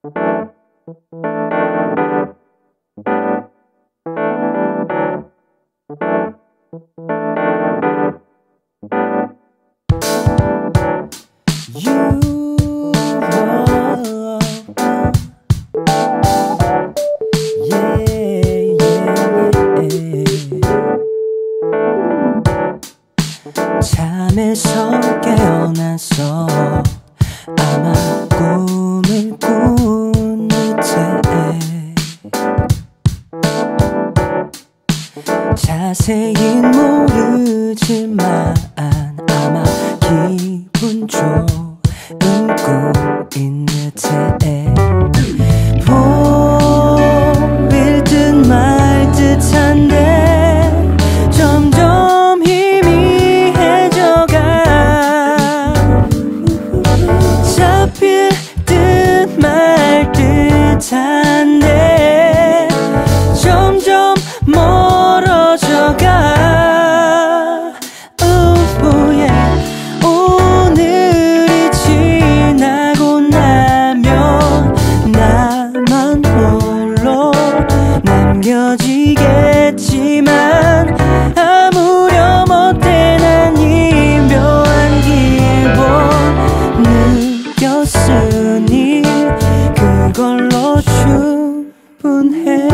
잠에서 깨어나서 아마 꿈을 꾼 듯해. 자세히는 모르지만 아마 기분 좋은 꿈인 듯해. 보일 듯 말 듯한데 점점 희미해져가. 잡힐 듯 말 듯한데 점점 멀어져가. 오늘이 지나고 나면 나만 홀로 남겨지겠지만 아무렴 어때 난 이 묘한 기분 느꼈으니 그걸로 충분해.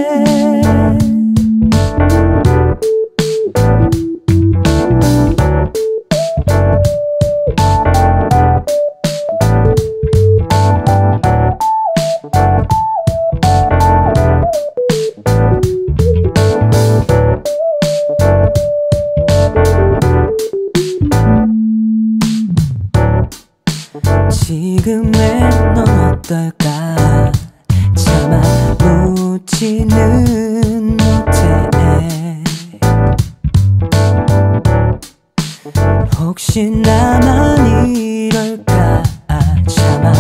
지금의 넌 어떨까? 차마 묻지는 못해. 혹시 나만 이럴까? 차마